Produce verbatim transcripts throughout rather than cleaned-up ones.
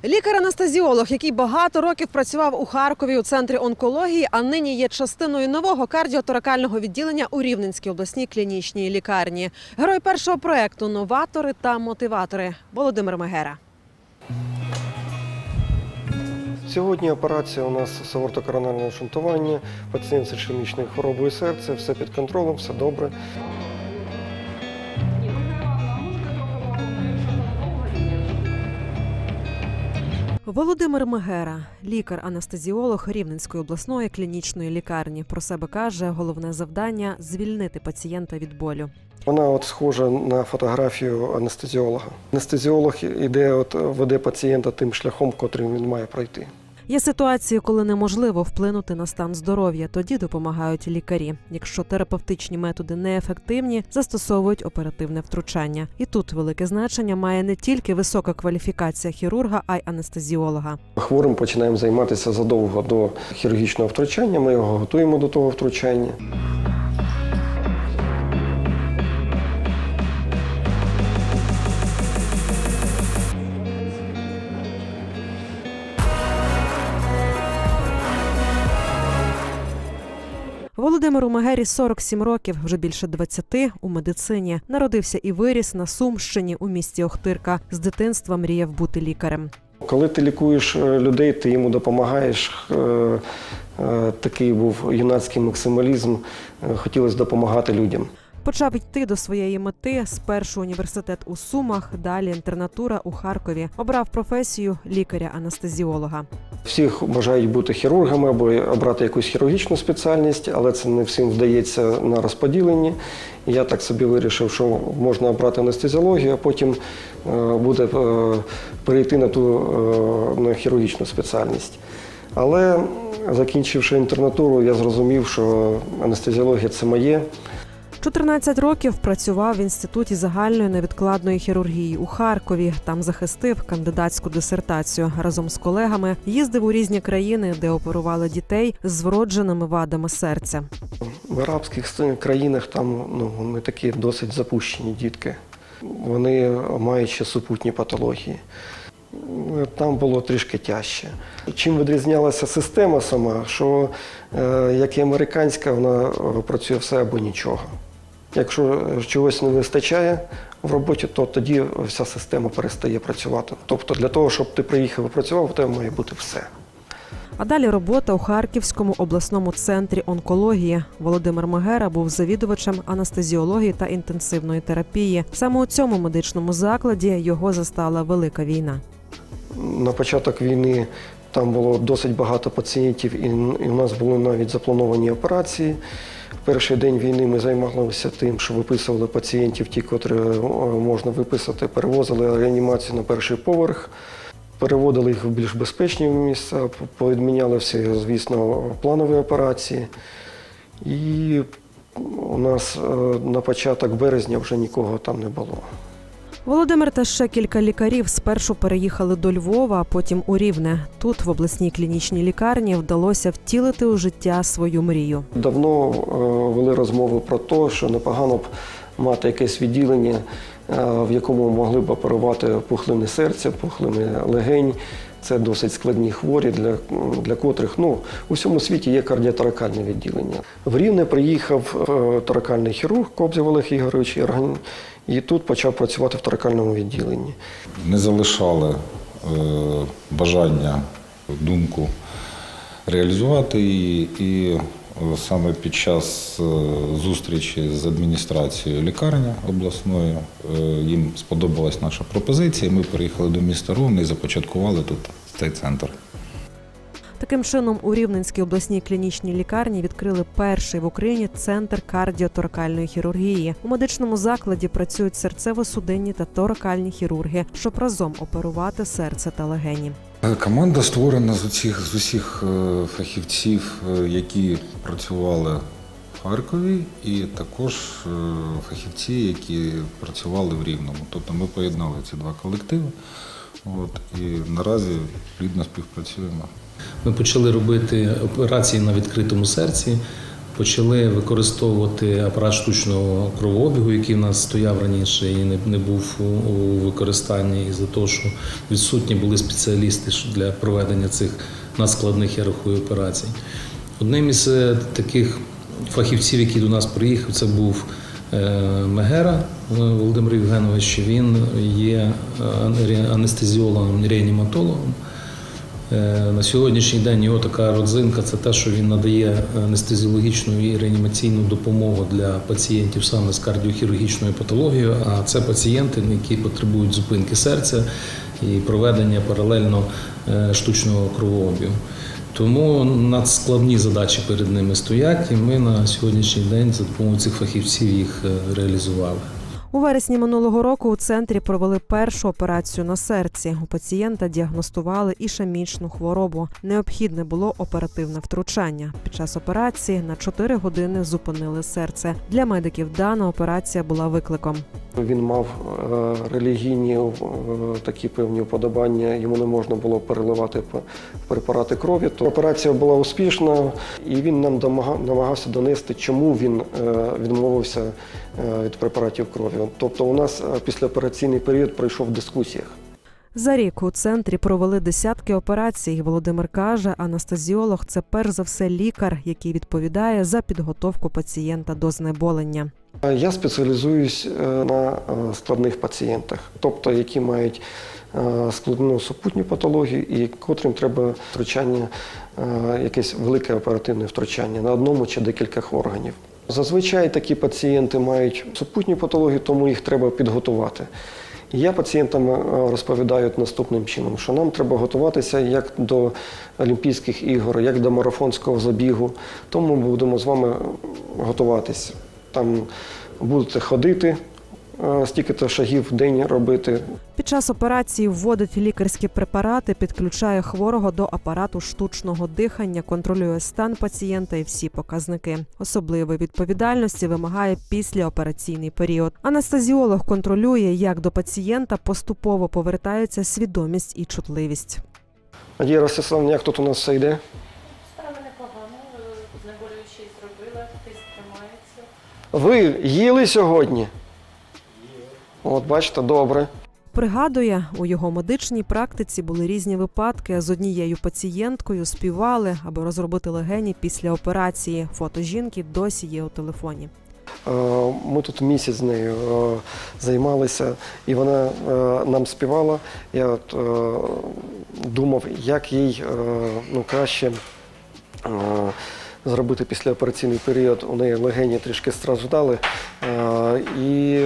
Лікар-анестезіолог, який багато років працював у Харкові у центрі онкології, а нині є частиною нового кардіоторакального відділення у Рівненській обласній клінічній лікарні. Герой першого проєкту «Новатори та мотиватори» Володимир Мегера. Сьогодні операція у нас з аортокоронарного шунтування, пацієнт з ішемічною хворобою серця, все під контролем, все добре. Володимир Мегера – лікар-анестезіолог Рівненської обласної клінічної лікарні. Про себе каже, головне завдання – звільнити пацієнта від болю. Вона от схожа на фотографію анестезіолога. Анестезіолог іде, от, веде пацієнта тим шляхом, котрим він має пройти. Є ситуації, коли неможливо вплинути на стан здоров'я, тоді допомагають лікарі. Якщо терапевтичні методи неефективні, застосовують оперативне втручання. І тут велике значення має не тільки висока кваліфікація хірурга, а й анестезіолога. Хворим починаємо займатися задовго до хірургічного втручання, ми його готуємо до того втручання. Володимиру Мегері сорок сім років, вже більше двадцяти у медицині. Народився і виріс на Сумщині у місті Охтирка. З дитинства мріяв бути лікарем. Коли ти лікуєш людей, ти йому допомагаєш. Такий був юнацький максималізм, хотілося допомагати людям. Почав йти до своєї мети. Спершу університет у Сумах, далі інтернатура у Харкові. Обрав професію лікаря-анестезіолога. Всі бажають бути хірургами або обрати якусь хірургічну спеціальність, але це не всім вдається на розподіленні. І я так собі вирішив, що можна обрати анестезіологію, а потім буде перейти на ту на хірургічну спеціальність. Але закінчивши інтернатуру, я зрозумів, що анестезіологія – це моє. чотирнадцять років працював в Інституті загальної невідкладної хірургії у Харкові. Там захистив кандидатську дисертацію. Разом з колегами їздив у різні країни, де оперували дітей з вродженими вадами серця. В арабських країнах там ну, вони такі досить запущені дітки. Вони мають ще супутні патології. Там було трішки тяжче. Чим відрізнялася система сама, що як і американська, вона працює все або нічого. Якщо чогось не вистачає в роботі, то тоді вся система перестає працювати. Тобто для того, щоб ти приїхав і працював, у тебе має бути все. А далі робота у Харківському обласному центрі онкології. Володимир Мегера був завідувачем анестезіології та інтенсивної терапії. Саме у цьому медичному закладі його застала Велика війна. На початок війни там було досить багато пацієнтів, і у нас були навіть заплановані операції. В перший день війни ми займалися тим, що виписували пацієнтів, ті, котрі можна виписати, перевозили реанімацію на перший поверх, переводили їх в більш безпечні місця, повідміняли всі, звісно, планові операції. І у нас на початок березня вже нікого там не було. Володимир та ще кілька лікарів спершу переїхали до Львова, а потім у Рівне. Тут, в обласній клінічній лікарні, вдалося втілити у життя свою мрію. Давно вели розмови про те, що непогано б мати якесь відділення, в якому могли б оперувати пухлини серця, пухлини легень. Це досить складні хворі, для, для котрих ну, у всьому світі є кардіоторакальне відділення. В Рівне приїхав торакальний хірург Кобзєв Олег Ігорович і тут почав працювати в торакальному відділенні. Не залишали е, бажання, думку реалізувати її, і саме під час зустрічі з адміністрацією лікарні обласної їм сподобалась наша пропозиція. Ми переїхали до міста Рівне і започаткували тут цей центр. Таким чином, у Рівненській обласній клінічній лікарні відкрили перший в Україні центр кардіоторакальної хірургії. У медичному закладі працюють серцево-судинні та торакальні хірурги, щоб разом оперувати серце та легені. Команда створена з усіх, з усіх фахівців, які працювали в Харкові, і також фахівці, які працювали в Рівному. Тобто ми поєднали ці два колективи от, і наразі плідно співпрацюємо. Ми почали робити операції на відкритому серці почали використовувати апарат штучного кровообігу, який в нас стояв раніше і не, не був у використанні, із-за того, що відсутні були спеціалісти для проведення цих надскладних, я рахую, операцій. Одним із таких фахівців, який до нас приїхав, це був Мегера Володимир Євгенович. Він є анестезіологом, реаніматологом. На сьогоднішній день його така родзинка – це те, що він надає анестезіологічну і реанімаційну допомогу для пацієнтів саме з кардіохірургічною патологією, а це пацієнти, які потребують зупинки серця і проведення паралельно штучного кровообігу. Тому надскладні задачі перед ними стоять, і ми на сьогоднішній день за допомогою цих фахівців їх реалізували. У вересні минулого року у центрі провели першу операцію на серці. У пацієнта діагностували ішемічну хворобу. Необхідне було оперативне втручання. Під час операції на чотири години зупинили серце. Для медиків дана операція була викликом. Він мав релігійні такі певні вподобання, йому не можна було переливати препарати крові. То операція була успішна, і він нам намагався донести, чому він відмовився від препаратів крові. Тобто у нас післяопераційний період пройшов в дискусіях. За рік у центрі провели десятки операцій. Володимир каже, анестезіолог – це перш за все лікар, який відповідає за підготовку пацієнта до знеболення. Я спеціалізуюсь на складних пацієнтах, тобто які мають складну супутню патологію і котрим треба втручання, якесь велике оперативне втручання на одному чи декількох органів. Зазвичай такі пацієнти мають супутню патологію, тому їх треба підготувати. І я пацієнтам розповідаю наступним чином, що нам треба готуватися як до Олімпійських ігор, як до марафонського забігу, тому ми будемо з вами готуватися. Там будете ходити, стільки-то шагів в день робити. Під час операції вводить лікарські препарати, підключає хворого до апарату штучного дихання, контролює стан пацієнта і всі показники. Особливої відповідальності вимагає післяопераційний період. Анестезіолог контролює, як до пацієнта поступово повертається свідомість і чутливість. Надія Ростиславівна, як тут у нас все йде? Справа непогано, знеболюючий зробила, тиск тримається. Ви їли сьогодні? От, бачите, добре. Пригадує, у його медичній практиці були різні випадки. З однією пацієнткою співали, аби розробити легені після операції. Фото жінки досі є у телефоні. Ми тут місяць з нею займалися, і вона нам співала. Я от думав, як їй ну, краще зробити післяопераційний період. У неї легені трішки страждали. І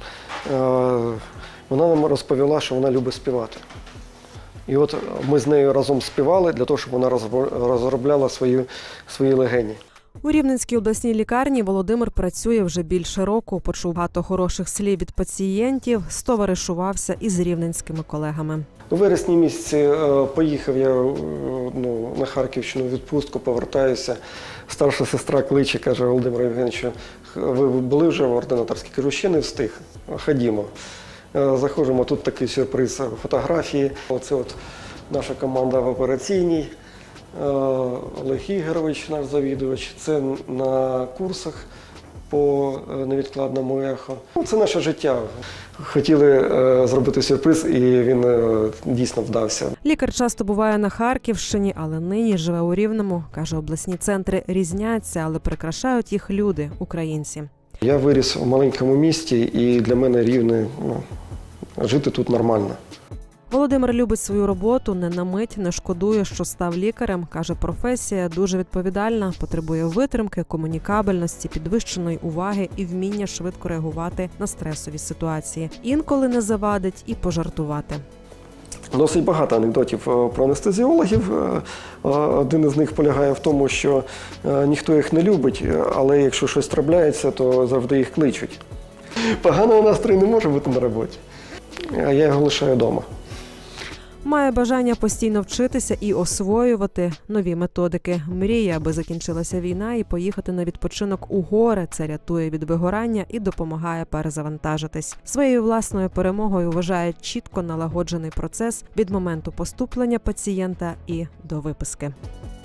вона нам розповіла, що вона любить співати. І от ми з нею разом співали для того, щоб вона розробляла свої, свої легені. У Рівненській обласній лікарні Володимир працює вже більше року. Почув багато хороших слів від пацієнтів, стоваришувався із рівненськими колегами. У вересні місяці поїхав я ну, на Харківщину в відпустку, повертаюся. Старша сестра кличе, каже: Володимир Євгенович, ви були вже в ординаторській? Кажу, ще не встиг, ходімо. Заходимо, тут такий сюрприз, фотографії. Оце от наша команда в операційній. Олег Ігорович, наш завідувач, це на курсах по невідкладному ехо. Це наше життя. Хотіли зробити сюрприз, і він дійсно вдався. Лікар часто буває на Харківщині, але нині живе у Рівному. Каже, обласні центри різняться, але прикрашають їх люди, українці. Я виріс у маленькому місті, і для мене Рівне, ну, жити тут нормально. Володимир любить свою роботу, не на мить не шкодує, що став лікарем. Каже, професія дуже відповідальна, потребує витримки, комунікабельності, підвищеної уваги і вміння швидко реагувати на стресові ситуації. Інколи не завадить і пожартувати. Досить багато анекдотів про анестезіологів. Один із них полягає в тому, що ніхто їх не любить, але якщо щось трапляється, то завжди їх кличуть. Поганого настрою не може бути на роботі, а я його лишаю вдома. Має бажання постійно вчитися і освоювати нові методики. Мріє, аби закінчилася війна і поїхати на відпочинок у гори. Це рятує від вигорання і допомагає перезавантажитись. Своєю власною перемогою вважає чітко налагоджений процес від моменту поступлення пацієнта і до виписки.